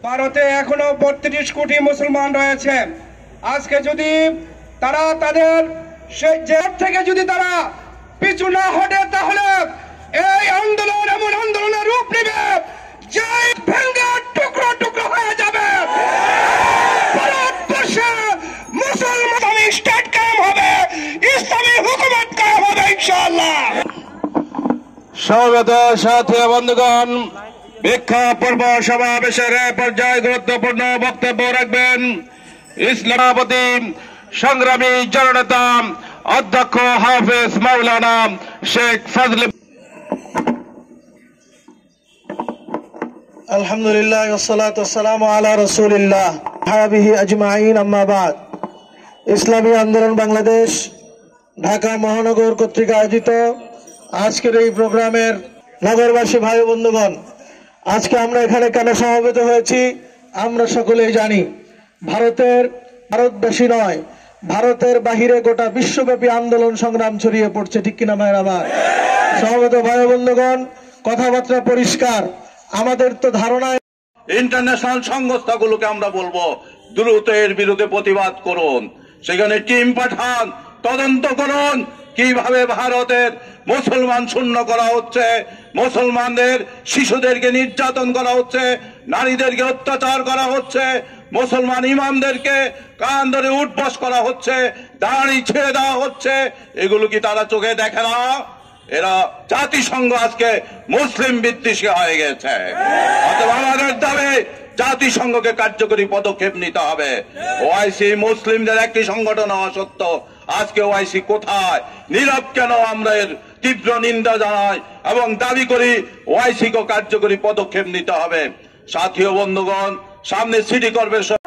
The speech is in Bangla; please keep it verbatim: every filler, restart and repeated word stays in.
ভারতে এখনো বত্রিশ কোটি মুসলমান রয়েছে। আজকে যদি তারা তাদের সেই জেট থেকে যদি তারা পিছু না হটে, তাহলে এই আন্দোলন এমন আন্দোলনের রূপ নেবে যে ভেঙ্গে টুকরো টুকরো হয়ে যাবে। ভারতবর্ষে মুসলমান স্টেট কায়েম হবে, ইসলামী হুকুমত কায়েম হবে ইনশাআল্লাহ। সমবেত সাথী বন্ধুগণ, ভিক্ষা পর্ব সমাবেশের পর্যায়ে গুরুত্বপূর্ণ বক্তব্য রাখবেন ইসলামাবাদী সংগ্রামী জননেতা অধ্যক্ষ হাফেজ মাওলানা শেখ ফজলে। আলহামদুলিল্লাহ ওয়াসসালাতু ওয়াসসালামু আলা রাসূলিল্লাহ হাবিহি আজমাইন, আম্মা বাদ। ইসলামী আন্দোলন বাংলাদেশ ঢাকা মহানগর কর্তৃক আয়োজিত আজকের এই প্রোগ্রামের নগরবাসী ভাই বন্ধুগণ, আজকে আমরা এখানে কেন সমবেত হয়েছি আমরা সকলেই জানি। ভারতের ভারতবাসী নয়, ভারতের বাহিরে গোটা বিশ্বব্যাপী আন্দোলন সংগ্রাম ছড়িয়ে পড়ছে, ঠিক কিনা ভাইয়ের আমার? সমবেত ভাই বন্ধুগণ, কথাবার্তা পরিষ্কার। আমাদের তো ধারণায় ইন্টারন্যাশনাল সংস্থাগুলোকে আমরা বলবো দ্রুত এর বিরুদ্ধে প্রতিবাদ করুন, সেখানে টিম পাঠান, তদন্ত করুন কিভাবে ভারতের মুসলমান শূন্য করা হচ্ছে, মুসলমানদের শিশুদেরকে নির্যাতন করা হচ্ছে, নারীদেরকে অত্যাচার করা হচ্ছে, মুসলমান ইমামদেরকে কান ধরে উঠবস করা হচ্ছে, দাড়ি ছেড়ে দেওয়া হচ্ছে। এগুলো কি তারা চোখে দেখে না? এরা জাতিসংঘ আজকে মুসলিম বিদ্বেষী হয়ে গেছে। অতএব আমাদের দাবি জাতিসংঘকে কার্যকরী পদক্ষেপ নিতে হবে। ওআইসি মুসলিমদের একটি সংগঠন হওয়া সত্ত্বেও আজকে ওআইসি কোথায়, নীরব কেন? আমরা এর তীব্র নিন্দা জানাই এবং দাবি করি ওআইসিকে কার্যকরী পদক্ষেপ নিতে হবে। সাথী ও বন্ধুগণ, সামনে সিটি কর্পোরেশন